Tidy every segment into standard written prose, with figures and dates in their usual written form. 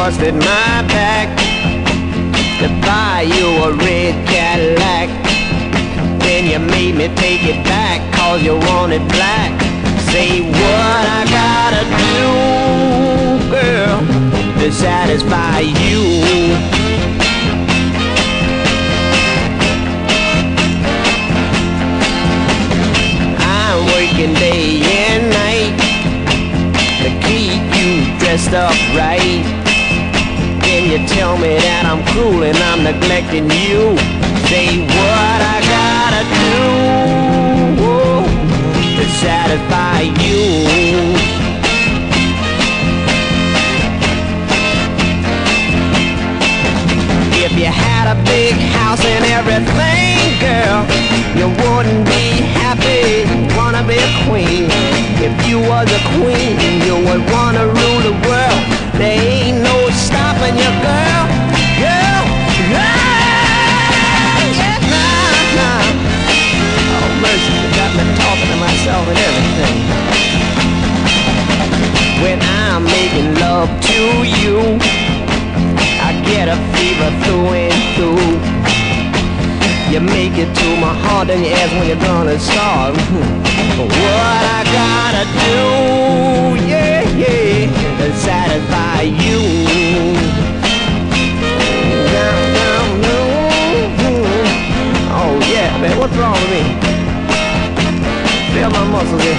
busted my back to buy you a red Cadillac. Then you made me take it back 'cause you wanted black. Say what I gotta do, girl, to satisfy you. I'm working day and night to keep you dressed up right. Then you tell me that I'm cruel and I'm neglecting you. Say what I gotta do to satisfy you. If you had a big house and everything, girl, you wouldn't be happy, wanna be a queen. If you was a queen, you would wanna rule the world. There ain't no stopping you, girl, girl, yeah, nah. Oh mercy, you got me talking to myself and everything. When I'm making love to you, I get a fever through and through. You make it to my heart and you ask when you're gonna start. What I gotta do, yeah, to satisfy you. Oh yeah, man, what's wrong with me? Feel my muscles here.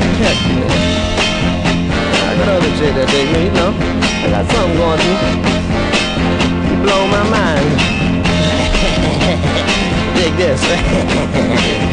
I got other shit that dig me, you know. I got something going through. You blow my mind. Dig this.